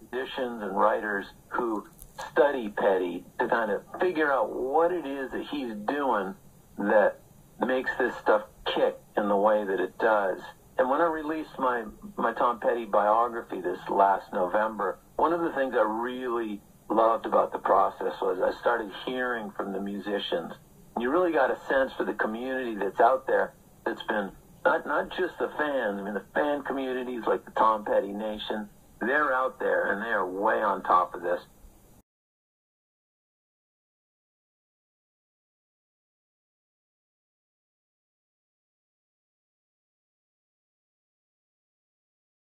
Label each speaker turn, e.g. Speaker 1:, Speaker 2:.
Speaker 1: musicians and writers who study Petty to kind of figure out what it is that he's doing that makes this stuff kick in the way that it does. And when I released my Tom Petty biography this last November, one of the things I really loved about the process was I started hearing from the musicians. You really got a sense for the community that's out there that's been, not just the fans, I mean the fan communities like the Tom Petty Nation, they're out there and they are way on top of this.